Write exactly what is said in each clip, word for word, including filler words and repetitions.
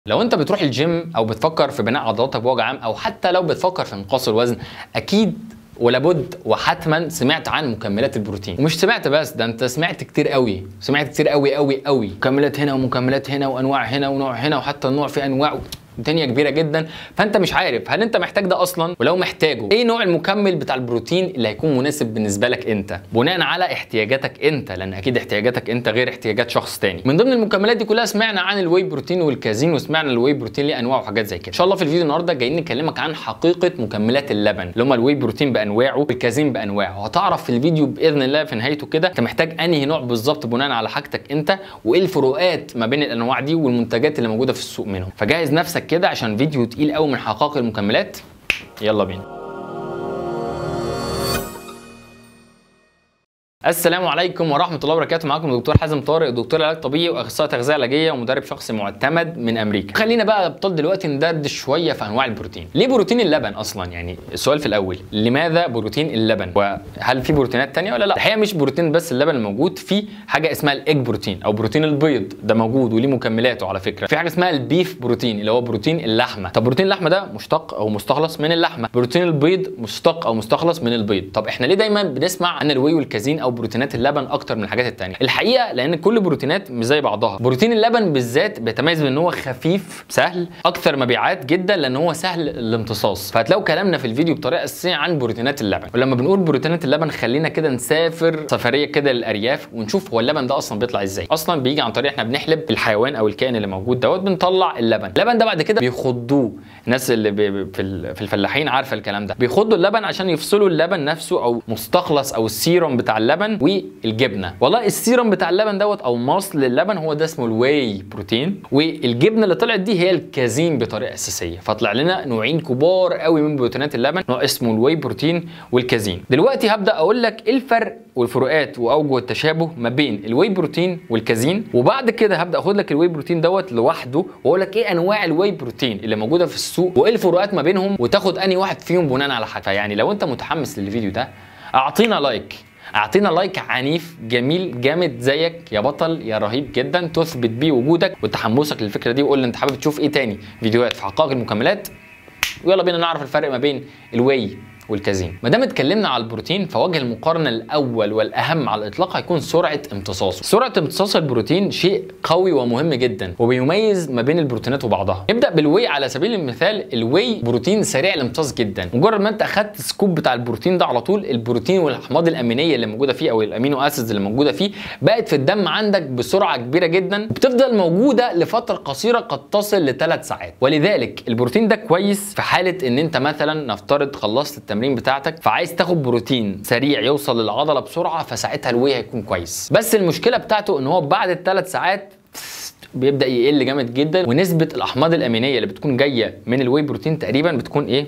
لو انت بتروح الجيم او بتفكر في بناء عضلاتك بوجه عام او حتى لو بتفكر في انقاص الوزن، اكيد ولابد وحتما سمعت عن مكملات البروتين. ومش سمعت بس، ده انت سمعت كتير قوي، سمعت كتير قوي قوي قوي. مكملات هنا ومكملات هنا وانواع هنا ونوع هنا وحتى النوع في انواع دنيا كبيره جدا. فانت مش عارف هل انت محتاج ده اصلا، ولو محتاجه ايه نوع المكمل بتاع البروتين اللي هيكون مناسب بالنسبه لك انت بناء على احتياجاتك انت، لان اكيد احتياجاتك انت غير احتياجات شخص تاني. من ضمن المكملات دي كلها سمعنا عن الواي بروتين والكازين، وسمعنا الواي بروتين ليه انواع وحاجات زي كده. ان شاء الله في الفيديو النهارده جايين نكلمك عن حقيقه مكملات اللبن اللي هم الواي بروتين بانواعه والكازين بانواعه، وهتعرف في الفيديو باذن الله في نهايته كده انت محتاج انهي نوع بالظبط بناء على حاجتك انت، وايه الفروقات ما بين الانواع دي والمنتجات اللي موجوده في السوق منهم. فجهز نفسك كده عشان فيديو تقيل قوي من حقائق المكملات. يلا بينا. السلام عليكم ورحمه الله وبركاته. معاكم دكتور حازم طارق، دكتور علاج طبيعي واخصائي تغذيه علاجيه ومدرب شخصي معتمد من امريكا. خلينا بقى ابطال دلوقتي ندردش شويه في انواع البروتين. ليه بروتين اللبن اصلا؟ يعني السؤال في الاول، لماذا بروتين اللبن؟ وهل في بروتينات ثانيه ولا لا؟ الحقيقه مش بروتين بس اللبن الموجود، في حاجه اسمها الايج بروتين او بروتين البيض، ده موجود وليه مكملاته على فكره. في حاجه اسمها البيف بروتين اللي هو بروتين اللحمه. طب بروتين اللحمه ده مشتق او مستخلص من اللحمه. بروتين البيض مشتق او مستخلص من البيض. طب احنا ليه دايما بنسمع عن الواي والكازين او بروتينات اللبن اكتر من الحاجات التانية؟ الحقيقه لان كل بروتينات مش زي بعضها. بروتين اللبن بالذات بيتميز بان هو خفيف سهل، اكثر مبيعات جدا لان هو سهل الامتصاص. فهتلاقوا كلامنا في الفيديو بطريقه اساسيه عن بروتينات اللبن. ولما بنقول بروتينات اللبن خلينا كده نسافر سفريه كده للارياف ونشوف هو اللبن ده اصلا بيطلع ازاي. اصلا بيجي عن طريق احنا بنحلب الحيوان او الكائن اللي موجود دوت، بنطلع اللبن. اللبن ده بعد كده بيخضوه، الناس اللي في في الفلاحين عارفه الكلام ده، بيخضوا اللبن عشان يفصلوا اللبن نفسه او مستخلص او السيروم بتاع اللبن والجبنه. والله السيروم بتاع اللبن دوت او مصل اللبن هو ده اسمه الواي بروتين، والجبنه اللي طلعت دي هي الكازين بطريقه اساسيه. فطلع لنا نوعين كبار قوي من بروتينات اللبن، نوع اسمه الواي بروتين والكازين. دلوقتي هبدا اقول لك ايه الفرق والفروقات واوجه التشابه ما بين الواي بروتين والكازين، وبعد كده هبدا اخد لك الواي بروتين دوت لوحده واقول لك ايه انواع الواي بروتين اللي موجوده في السوق وايه الفروقات ما بينهم، وتاخد انهي واحد فيهم بناء على حاجه. فيعني لو انت متحمس للفيديو ده اعطينا لايك، اعطينا لايك عنيف جميل جامد زيك يا بطل يا رهيب جدا، تثبت بيه وجودك وتحمسك للفكره دي، وقول لي انت حابب تشوف ايه تاني فيديوهات في حقائق المكملات. ويلا بينا نعرف الفرق ما بين الواي والكازين. ما دام اتكلمنا على البروتين فوجه المقارنه الاول والاهم على الاطلاق هيكون سرعه امتصاصه. سرعه امتصاص البروتين شيء قوي ومهم جدا وبيميز ما بين البروتينات وبعضها. نبدا بالواي على سبيل المثال. الواي بروتين سريع الامتصاص جدا، مجرد ما انت اخدت سكوب بتاع البروتين ده على طول البروتين والاحماض الامينيه اللي موجوده فيه او الامينو اسيدز اللي موجوده فيه بقت في الدم عندك بسرعه كبيره جدا، وبتفضل موجوده لفتره قصيره قد تصل لثلاث ساعات. ولذلك البروتين ده كويس في حاله ان انت مثلا نفترض خلصت التمرين بتاعتك فعايز تاخد بروتين سريع يوصل للعضله بسرعه، فساعتها الواي هيكون كويس. بس المشكله بتاعته ان هو بعد الثلاث ساعات بيبدا يقل جامد جدا، ونسبه الاحماض الامينيه اللي بتكون جايه من الواي بروتين تقريبا بتكون ايه؟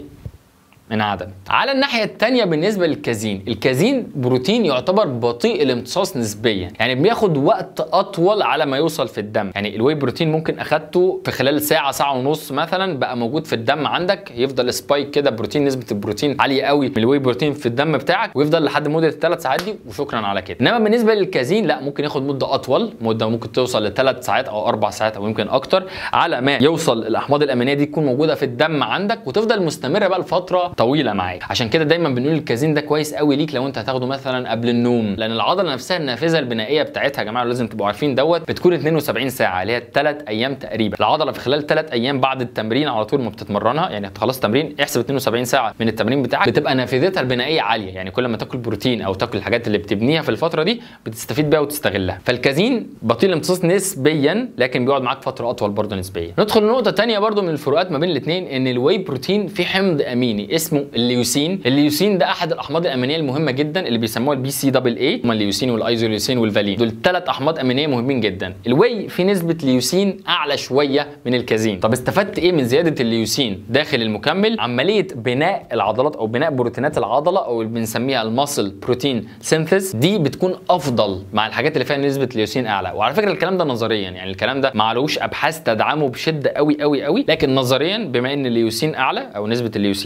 انعدم. على الناحيه الثانيه بالنسبه للكازين، الكازين بروتين يعتبر بطيء الامتصاص نسبيا، يعني بياخد وقت اطول على ما يوصل في الدم. يعني الواي بروتين ممكن اخدته في خلال ساعه ساعه ونص مثلا بقى موجود في الدم عندك، يفضل سبايك كده بروتين، نسبه البروتين عاليه قوي من الواي بروتين في الدم بتاعك، ويفضل لحد مده الثلاث ساعات دي وشكرا على كده. انما بالنسبه للكازين لا، ممكن ياخد مده اطول، مده ممكن توصل لثلاث ساعات او اربع ساعات او يمكن اكتر على ما يوصل الاحماض الامينيه دي تكون موجوده في الدم عندك وتفضل مستمره بقى لفتره طويله معاك. عشان كده دايما بنقول الكازين ده كويس قوي ليك لو انت هتاخده مثلا قبل النوم، لان العضله نفسها النافذه البنائيه بتاعتها يا جماعه لازم تبقوا عارفين دوت بتكون اثنين وسبعين ساعه اللي هي ثلاث ايام تقريبا. العضله في خلال ثلاث ايام بعد التمرين على طول ما بتتمرنها، يعني هتخلص تمرين احسب اثنين وسبعين ساعه من التمرين بتاعك، بتبقى نافذتها البنائيه عاليه، يعني كل ما تاكل بروتين او تاكل الحاجات اللي بتبنيها في الفتره دي بتستفيد بيها وتستغلها. فالكازين بطيء الامتصاص نسبيا لكن بيقعد معاك فتره اطول برضه نسبيا. ندخل لنقطه ثانيه برضه من الفروقات ما بين الاثنين، ان الواي بروتين في حمض اميني اسمه الليوسين. الليوسين ده احد الاحماض الامينيه المهمه جدا اللي بيسموها البي سي دبل اي، هم الليوسين والايزوليوسين والفالين، دول ثلاث احماض امينيه مهمين جدا. الواي في نسبه ليوسين اعلى شويه من الكازين. طب استفدت ايه من زياده الليوسين داخل المكمل؟ عمليه بناء العضلات او بناء بروتينات العضله او اللي بنسميها الماسل بروتين سينثيز دي بتكون افضل مع الحاجات اللي فيها نسبه ليوسين اعلى. وعلى فكره الكلام ده نظريا، يعني الكلام ده ما علوش ابحاث تدعمه بشده قوي قوي قوي، لكن نظريا بما ان الليوسين اعلى او نسبه الليوسين اعلى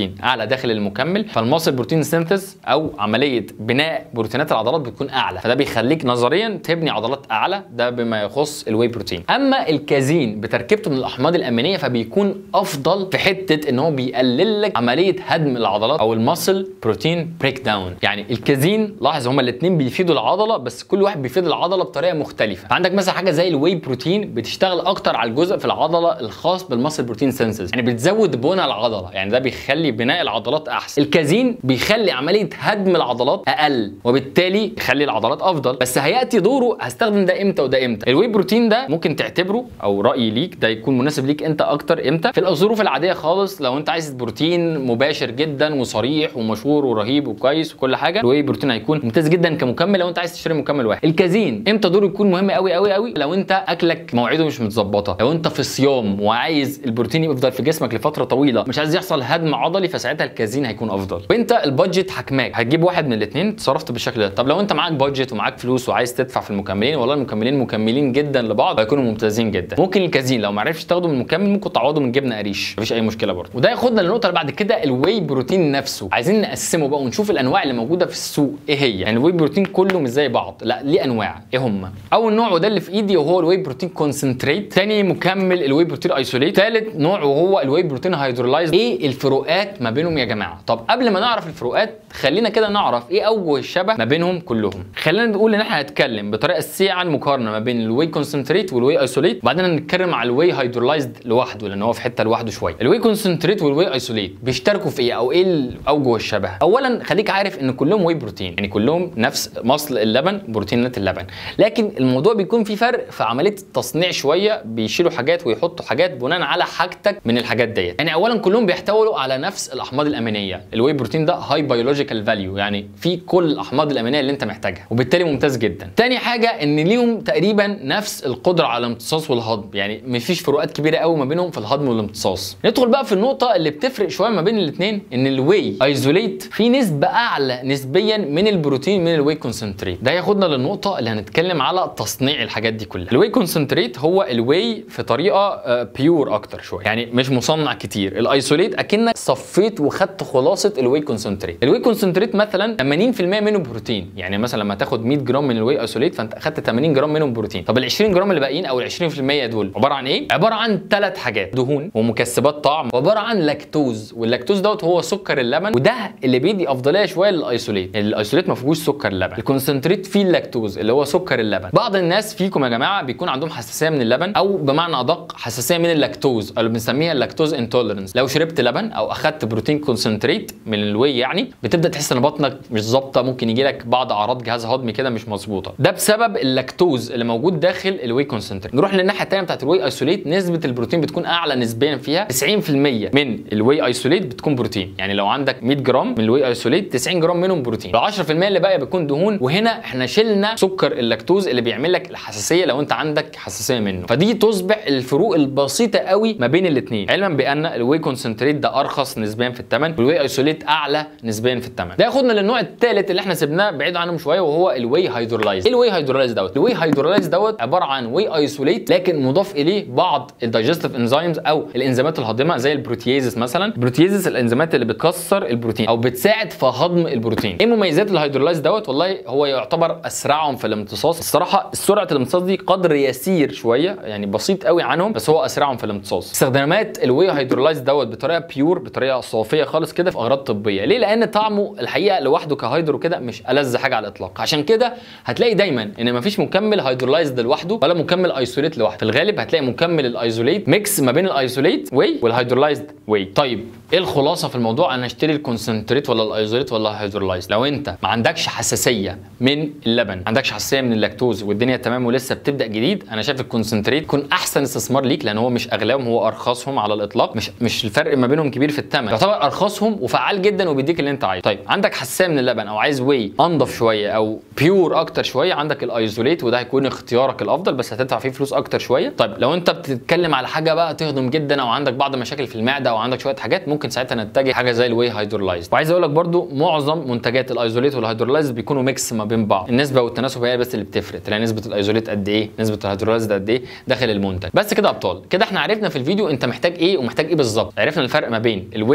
داخل المكمل، فالماسل بروتين سينثيز او عمليه بناء بروتينات العضلات بتكون اعلى، فده بيخليك نظريا تبني عضلات اعلى. ده بما يخص الواي بروتين. اما الكازين بتركيبته من الاحماض الامينيه فبيكون افضل في حته ان هو بيقلل لك عمليه هدم العضلات او الماسل بروتين بريك داون. يعني الكازين لاحظ هما الاثنين بيفيدوا العضله، بس كل واحد بيفيد العضله بطريقه مختلفه. عندك مثلا حاجه زي الواي بروتين بتشتغل اكتر على الجزء في العضله الخاص بالماسل بروتين سينثيز، يعني بتزود بناء العضله، يعني ده بيخلي بناء العضلات احسن. الكازين بيخلي عمليه هدم العضلات اقل، وبالتالي يخلي العضلات افضل. بس هياتي دوره هستخدم ده امتى وده امتى. الواي بروتين ده ممكن تعتبره، او رايي ليك ده يكون مناسب ليك انت اكتر امتى، في الظروف العاديه خالص. لو انت عايز بروتين مباشر جدا وصريح ومشهور ورهيب وكويس وكل حاجه، الواي بروتين هيكون ممتاز جدا كمكمل لو انت عايز تشتري مكمل واحد. الكازين امتى دوره يكون مهم قوي قوي قوي؟ لو انت اكلك مواعيده مش متظبطه، لو انت في صيام وعايز البروتين يفضل في جسمك لفتره طويله، مش عايز يحصل هدم عضلي، فساعتها الكازين هيكون افضل. وانت البادجت حكماك، هتجيب واحد من الاثنين تصرفت بالشكل ده. طب لو انت معاك بادجت ومعاك فلوس وعايز تدفع في المكملين، والله المكملين مكملين جدا لبعض هيكونوا ممتازين جدا. ممكن الكازين لو ما عرفتش تاخده من المكمل ممكن تعوضه من جبنه قريش، مفيش اي مشكله برضه. وده ياخدنا للنقطه اللي بعد كده، الواي بروتين نفسه. عايزين نقسمه بقى ونشوف الانواع اللي موجوده في السوق ايه هي. يعني الواي بروتين كله مش زي بعض، لا ليه انواع. ايه هم؟ اول نوع وده اللي في ايدي وهو الواي بروتين كونسنتريت، ثاني مكمل الواي بروتين ايسوليت، ثالث نوع وهو الواي بروتين هيدرولايز. ايه الفروقات ما بينهم يا جماعه؟ طب قبل ما نعرف الفروقات خلينا كده نعرف ايه اوجه الشبه ما بينهم كلهم. خلينا نقول ان احنا هنتكلم بطريقه اساسيه عن مقارنه ما بين الواي كونسنتريت والواي ايسوليت، وبعدين هنتكلم على الواي هيدرولايزد لوحده لان هو في حته لوحده شويه. الواي كونسنتريت والواي ايسوليت بيشتركوا في ايه او ايه اوجه الشبه؟ اولا خليك عارف ان كلهم واي بروتين، يعني كلهم نفس مصل اللبن، بروتينات اللبن، لكن الموضوع بيكون في فرق في عمليه التصنيع شويه، بيشيلوا حاجات ويحطوا حاجات بناء على حاجتك من الحاجات ديت. يعني اولا كلهم بيحتووا على نفس الاحماض الامينيه. الواي بروتين ده هاي بيولوجيكال فاليو، يعني في كل الاحماض الامينيه اللي انت محتاجها، وبالتالي ممتاز جدا. تاني حاجه ان ليهم تقريبا نفس القدره على الامتصاص والهضم، يعني مفيش فروقات كبيره قوي ما بينهم في الهضم والامتصاص. ندخل بقى في النقطه اللي بتفرق شويه ما بين الاثنين، ان الواي ايزوليت في نسبه اعلى نسبيا من البروتين من الواي كونسنتريت. ده ياخدنا للنقطه اللي هنتكلم على تصنيع الحاجات دي كلها. الواي كونسنتريت هو الواي في طريقه بيور اكتر شويه، يعني مش مصنع كتير. الايسوليت اكنك صفيت وخدت خلاصه الواي كونسنتريت. الواي كونسنتريت مثلا ثمانين في المية منه بروتين، يعني مثلا لما تاخد مية جرام من الواي ايسوليت فانت اخدت ثمانين جرام منهم بروتين. طب ال عشرين جرام اللي باقيين او ال عشرين في المية دول عباره عن ايه؟ عباره عن ثلاث حاجات، دهون ومكسبات طعم، وعباره عن لاكتوز، واللاكتوز دوت هو سكر اللبن، وده اللي بيدي افضليه شويه للايسوليت. الايسوليت ما فيهوش سكر اللبن، الكونسنتريت فيه اللاكتوز اللي هو سكر اللبن. بعض الناس فيكم يا جماعه بيكون عندهم حساسيه من اللبن، او بمعنى ادق حساسيه من اللاكتوز اللي بنسميها اللاكتوز انتوليرنس. لو شربت لبن او اخدت بروتين كونسنتريت من الواي يعني بتبدا تحس ان بطنك مش ظابطه، ممكن يجي لك بعض اعراض جهاز هضمي كده مش مظبوطه، ده بسبب اللاكتوز اللي موجود داخل الواي كونسنتريت. نروح للناحيه الثانيه بتاعت الواي ايسوليت، نسبه البروتين بتكون اعلى نسبيا فيها، تسعين في المية من الواي ايسوليت بتكون بروتين. يعني لو عندك مية جرام من الواي ايسوليت تسعين جرام منهم بروتين، ال عشرة في المية اللي باقي بتكون دهون. وهنا احنا شلنا سكر اللاكتوز اللي بيعمل لك الحساسيه لو انت عندك حساسيه منه، فدي تصبح الفروق البسيطه قوي ما بين الاثنين، علما بان الواي كونسنتريت ده ارخص نسبيا في الثمن والواي ايسوليت اعلى نسبيا في الثمن. ده ياخدنا للنوع الثالث اللي احنا سيبناه بعيد عنهم شويه وهو الواي هيدرولايز. ايه الواي هيدرولايز دوت؟ الواي هيدرولايز دوت عباره عن واي ايسوليت لكن مضاف اليه بعض الدايجستيف انزيمز او الانزيمات الهاضمه زي البروتييزس مثلا. البروتييزس الانزيمات اللي بتكسر البروتين او بتساعد في هضم البروتين. ايه مميزات الهيدرولايز دوت؟ والله هو يعتبر اسرعهم في الامتصاص. الصراحه سرعه الامتصاص دي قدر يسير شويه، يعني بسيط قوي عنهم، بس هو اسرعهم في الامتصاص. استخدامات الواي هيدرولايز دوت بطريقه بيور، بطريقه صافيه خالص كده في اغراض طبيه. ليه؟ لان طعمه الحقيقه لوحده كهيدرو كده مش ألذ حاجه على الاطلاق. عشان كده هتلاقي دايما ان مفيش مكمل هيدرولايزد لوحده ولا مكمل ايسوليت لوحده، في الغالب هتلاقي مكمل الايسوليت ميكس ما بين الايسوليت واي والهيدرولايزد واي. طيب ايه الخلاصه في الموضوع؟ انا اشتري الكونسنتريت ولا الايزوليت ولا الهيدرولايز؟ لو انت ما عندكش حساسيه من اللبن، ما عندكش حساسيه من اللاكتوز والدنيا تمام ولسه بتبدا جديد، انا شايف الكونسنتريت يكون احسن استثمار ليك، لان هو مش اغلاهم، هو ارخصهم على الاطلاق، مش مش الفرق ما بينهم كبير في الثمن، يعتبر ارخصهم وفعال جدا وبيديك اللي انت عايزه. طيب عندك حساسيه من اللبن او عايز واي انضف شويه او بيور اكتر شويه، عندك الايزوليت وده هيكون اختيارك الافضل بس هتدفع فيه فلوس اكتر شويه. طيب لو انت بتتكلم على حاجه بقى تهضم جدا او عندك بعض مشاكل في المعده او عندك شويه حاجات، ممكن ساعتها نتجه حاجه زي الواي هيدرولايز. وعايز اقول لك برده معظم منتجات الايزوليت والهيدرولايز بيكونوا ميكس ما بين بعض، النسبه والتناسب هي بس اللي بتفرق، تلاقي نسبه الايزوليت قد ايه، نسبه الهيدرولايز قد ايه داخل المنتج. بس كده ابطال، كده احنا عرفنا في الفيديو انت محتاج ايه ومحتاج ايه بالظبط، عرفنا الفرق ما بين الواي والكازين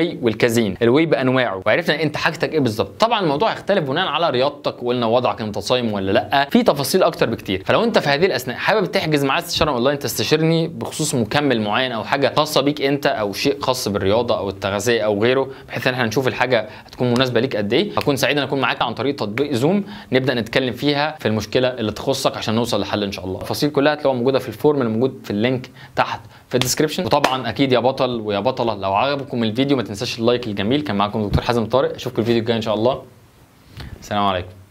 الكازين، الواي بانواعه، وعرفنا انت حاجتك ايه بالظبط. طبعا الموضوع هيختلف بناء على رياضتك، وقلنا وضعك انت صايم ولا لا، في تفاصيل اكتر بكتير. فلو انت في هذه الاثناء حابب تحجز معايا استشاره اونلاين تستشيرني بخصوص مكمل معين او حاجه خاصه بيك انت او شيء خاص بالرياضه او التغذيه او غيره، بحيث ان احنا نشوف الحاجه هتكون مناسبه ليك قد ايه، هكون سعيد ان اكون معاك عن طريق تطبيق زوم، نبدا نتكلم فيها في المشكله اللي تخصك عشان نوصل لحل ان شاء الله. التفاصيل كلها هتلاقوها موجوده في الفورم اللي موجود في اللينك تحت في الديسكربشن. وطبعا اكيد يا بطل ويا بطله لو عجبكم الفيديو ما تنساش اللايك الجميل. كان معاكم دكتور حازم طارق، اشوفكم الفيديو الجاي ان شاء الله. السلام عليكم.